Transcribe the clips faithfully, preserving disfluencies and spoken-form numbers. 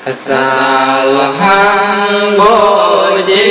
សាលហាបូជា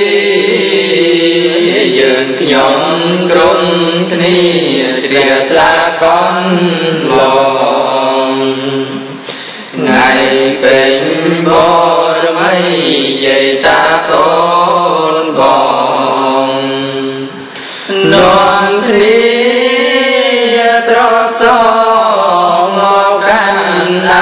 យើងខ្ញុំក្រុមគ្នាជ្រះថ្លាកន់ឡងថ្ងៃពេញបរមីយាយតាកូនបងនាំគ្នាត្រសងមកកាន់អា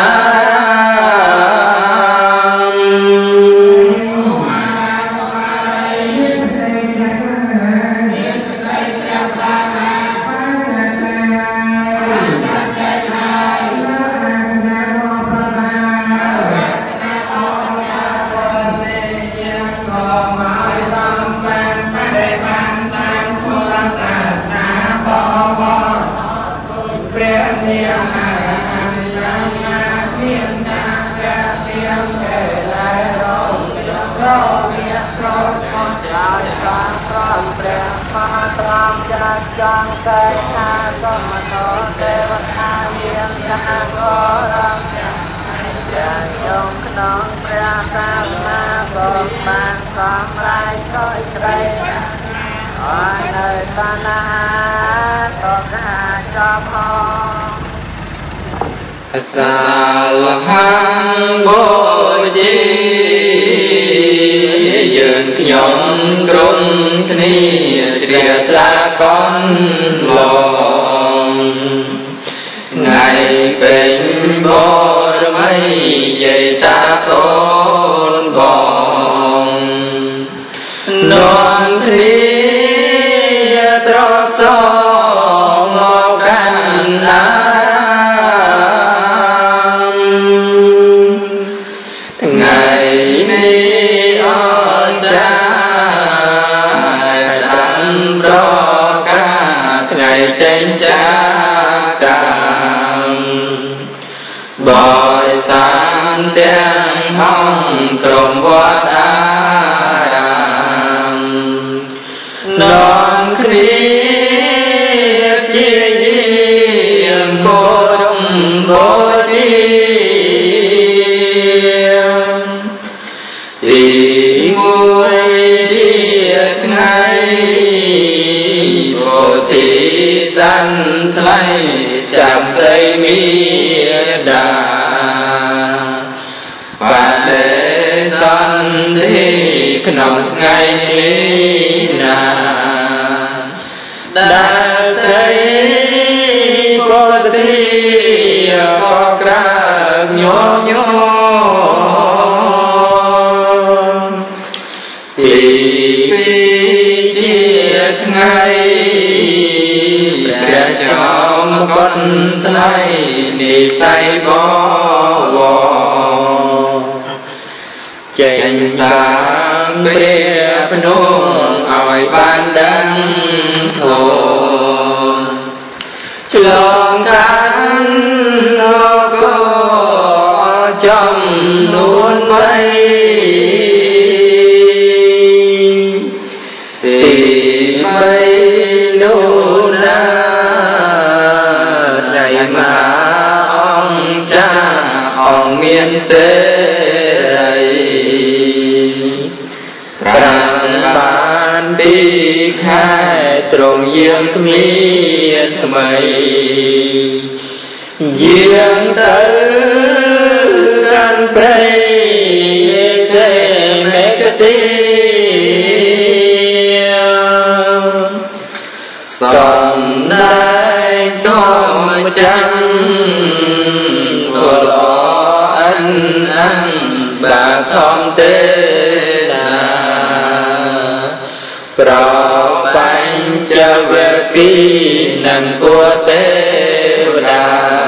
จังใจนาสมโนเทวทาเยียงยาโกรังยังยงขนองพระสามมาบกบานสองลายก้อยไกรอ้อยในตานาตกหาจอมหอสาลหังโบจีយើងខ្ញុំក្រុមគ្នាជ្រះថ្លាកន់ឡងថ្ងៃពេញបរមីយាយតាកូនបងនាំគ្នាត្រសងមកកាន់អាថ្ងៃនេះចេញចាកម្មបរិសានទាំងហងក្រុមវត្តអារាមនាំគ្នាជាយាមបរមបជាទីមួយជាថ្ងៃពោធិសន្ថ្លៃចាំត្រីមានដាបដិសន្ធិក្នុងថ្ងៃនេះណាដែលត្រីពោធិបក្រាញញទីពីរជាថ្ងៃព្រះចោមកុនថ្លៃនិស័យបវរចេញសាងព្រះភ្នំឲ្យបានដឹងធម៌ឆ្លងកាននគរចំនួនបីទីបីនោះណាថ្ងៃមកអង្គចាអង្គមានសេរីប្រាំបានពីខែត្រង់យាងគ្មានថ្មីយាងទៅកាន់ព្រៃសេមេកទីសំដែងធម្មច័ន្ទអរអិនអិនបាខំទេសាប្របញ្ចវគិនឹងគួទេវតា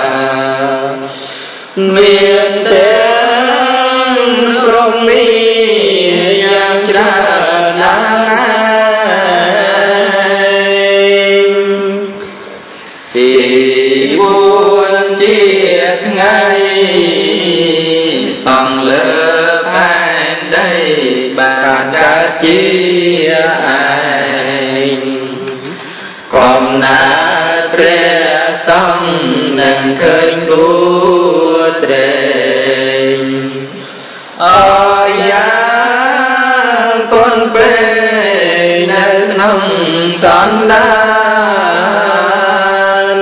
មានទេព្រមមានយ៉ាងច្រើនណាស់ទីបួនជាថ្ងៃសង់លើផែនដីបានកើតជាឯងកំណើតព្រះសង្ឃនឹងឃើញគួរត្រេងពុនពេលនៅក្នុងសន្តាន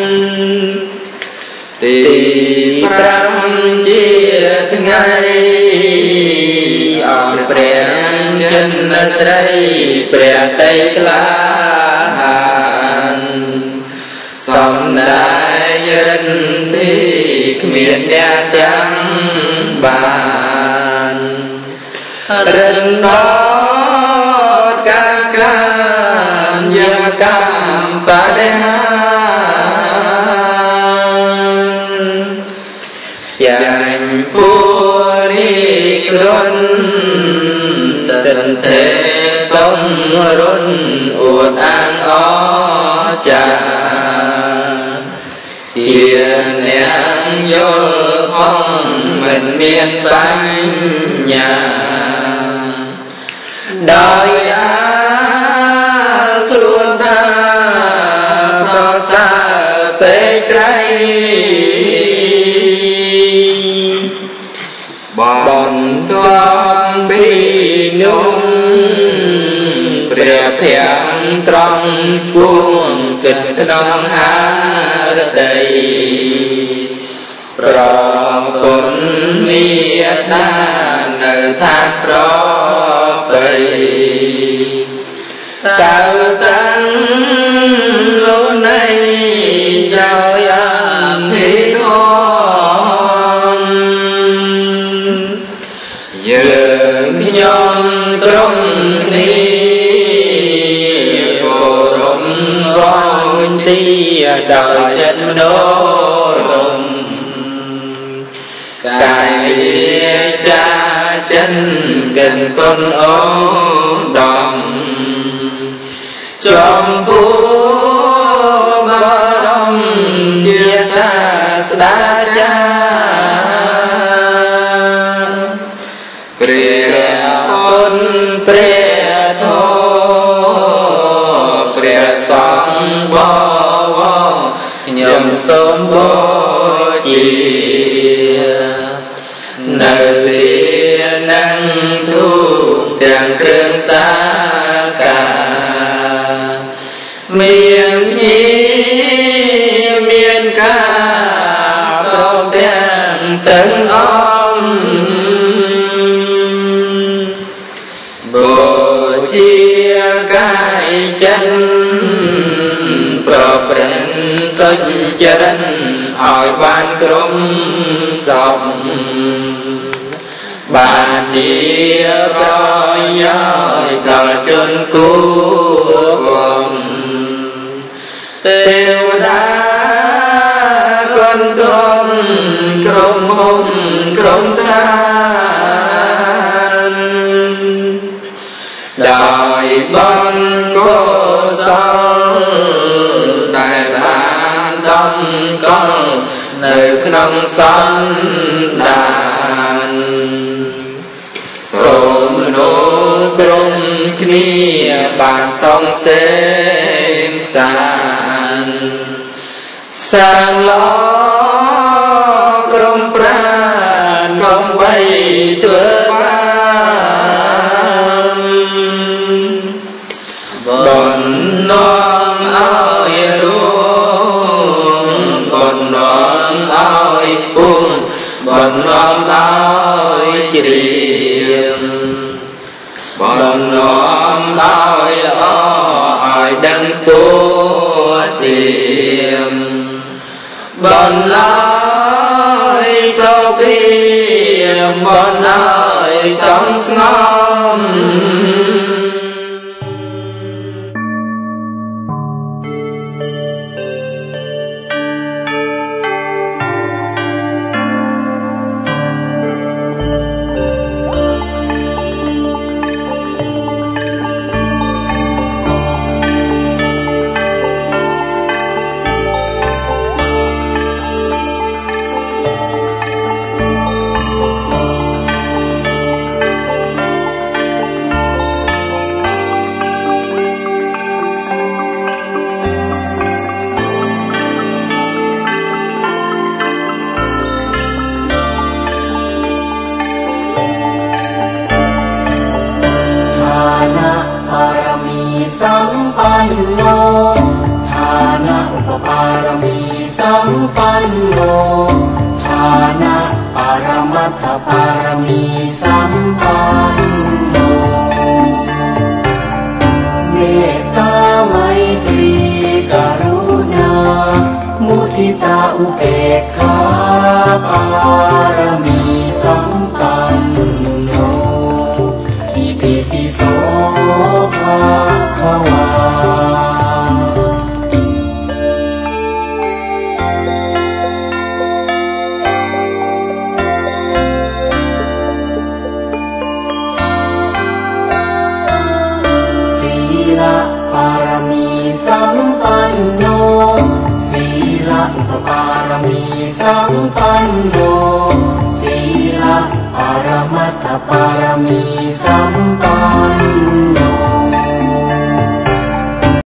ទីប្រាំជាថ្ងៃអរព្រះចិនស្រីព្រះតីក្លាហានសំដាយរិនទីគ្មានអ្នកទាំងបានរិនដល់ការកានយកកម្មបដិហាចាញ់ពួរីក្រុនទិនទេតំរុនអួតអាងអចាជាអ្នកយល់ខំមិនមានបញ្ញាដោយអាខ្លួនថាប្រសើរពេកក្រៃបន្ទាប់ពីនោះព្រះភ័ក្រត្រង់ជួងគិតក្នុងហារតីប្រគុណមេត្តានៅឋានប្របីតើតាំងលោកនៃដោយអធិធមយើងខ្ញុំក្រុមនេះគោរពរយទីដោយចិត្តមនោរម្យកាយវាចាចិនកិនគុណអូដំចំពោះបរមជាសាស្តាចារ្យព្រះពុទ្ធព្រះធម៌ព្រះសង្ឃបវរខ្ញុំសូមបូជានៅទីនឹងធូបទាំងគ្រឿងសាកាមានញីមានការព្រមទាំងទាំងអង្គបូជាកាយចិត្តប្រព្រឹត្តសុចរិតឲ្យបានក្រុមសពបានជាប្រយោជន៍ដល់ជនគួរទេវតាគុណទុំក្រុមមុំក្រុមត្រានដោយបានកុសលដែលបានដំកល់នៅក្នុងសន្តានសូមមនុស្សក្រុមគ្នាបានសងសេមសានសាងល្អក្រុមប្រាណក្រុមបីធ្វើបានបណ្នាំឲ្យរួមបណ្នាំឲ្យពុំបណ្នាំឲ្យជ្រាបបណ្នាំឲ្យល្អឲ្យដឹងពោទៀមបណ្នាំឲ្យសុភីបណ្នាំឲ្យសំស្ងំสัมปันโนทานะอุปปารมีสัมปันโนทานะปรมัตถปารมีสัมปันโนเมตตาไมตรีกรุณามุทิตาอุเบกขาปารมีสัมปันโนอิติปิโสภะคะวาสัมปันโนศีลอุปปารมีสัมปันโนศีลปรมัตถปารมีสัม